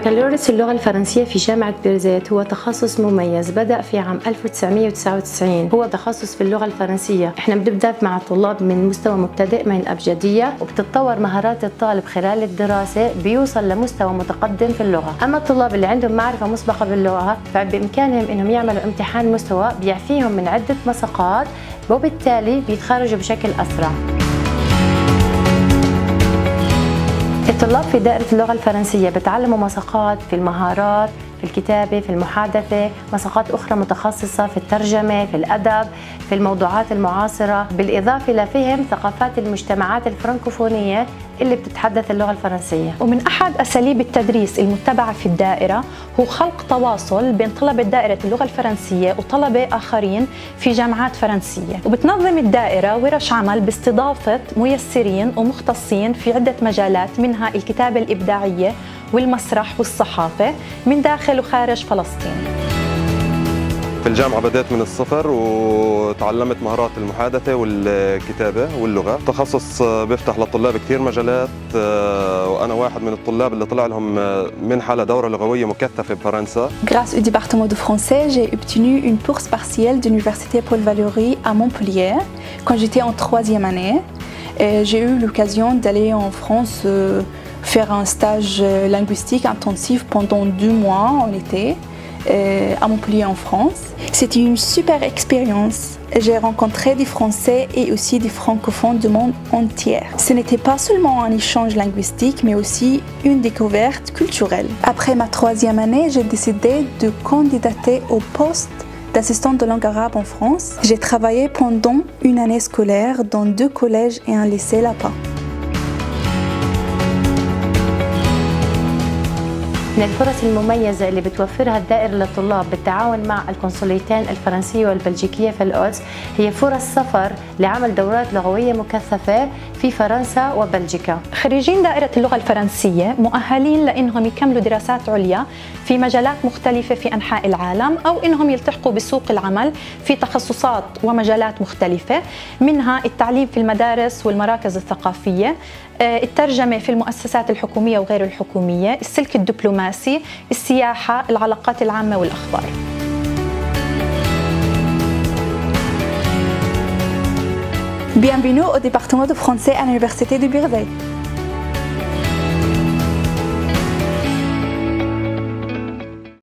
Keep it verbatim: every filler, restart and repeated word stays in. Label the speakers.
Speaker 1: بكالوريوس اللغة الفرنسية في جامعة بيرزيت هو تخصص مميز بدأ في عام ألف وتسعمئة وتسعة وتسعين. هو تخصص في اللغة الفرنسية. احنا بنبدأ مع الطلاب من مستوى مبتدئ من الأبجدية، وبتتطور مهارات الطالب خلال الدراسة بيوصل لمستوى متقدم في اللغة. أما الطلاب اللي عندهم معرفة مسبقة باللغة فبإمكانهم إنهم يعملوا امتحان مستوى بيعفيهم من عدة مساقات، وبالتالي بيتخرجوا بشكل أسرع. الطلاب في دائرة اللغة الفرنسية بتعلموا مساقات في المهارات، في الكتابة، في المحادثة، مساقات أخرى متخصصة في الترجمة، في الأدب، في الموضوعات المعاصرة، بالإضافة لفهم ثقافات المجتمعات الفرنكوفونية اللي بتتحدث اللغة الفرنسية.
Speaker 2: ومن أحد أساليب التدريس المتبعة في الدائرة هو خلق تواصل بين طلبة دائرة اللغة الفرنسية وطلبة آخرين في جامعات فرنسية. وبتنظم الدائرة ورش عمل باستضافة ميسرين ومختصين في عدة مجالات، منها الكتابة الإبداعية والمسرح والصحافة من داخل وخارج فلسطين.
Speaker 3: في الجامعة بدأت من الصفر وتعلمت مهارات المحادثة والكتابة واللغة. تخصص بيفتح للطلاب كثير مجالات، وأنا واحد من الطلاب اللي طلع لهم منحة لدورة لغوية مكثفة بفرنسا.
Speaker 4: Grâce au département de français, j'ai obtenu une bourse partielle de l'université Paul Valéry à Montpellier quand j'étais en troisième année. J'ai eu l'occasion d'aller en France faire un stage linguistique intensif pendant deux mois en été à Montpellier en France. C'était une super expérience. J'ai rencontré des Français et aussi des francophones du monde entier. Ce n'était pas seulement un échange linguistique, mais aussi une découverte culturelle. Après ma troisième année, j'ai décidé de candidater au poste d'assistante de langue arabe en France. J'ai travaillé pendant une année scolaire dans deux collèges et un lycée là-bas.
Speaker 1: من الفرص المميزة اللي بتوفرها الدائرة للطلاب بالتعاون مع القنصليتين الفرنسية والبلجيكية في القدس هي فرص سفر لعمل دورات لغوية مكثفة في فرنسا وبلجيكا.
Speaker 2: خريجين دائرة اللغة الفرنسية مؤهلين لأنهم يكملوا دراسات عليا في مجالات مختلفة في أنحاء العالم، أو إنهم يلتحقوا بسوق العمل في تخصصات ومجالات مختلفة، منها التعليم في المدارس والمراكز الثقافية، الترجمة في المؤسسات الحكومية وغير الحكومية، السلك الدبلوماسي، السياحة، العلاقات العامة والأخبار.
Speaker 4: Bienvenue au département de français à l'université de Birzeit.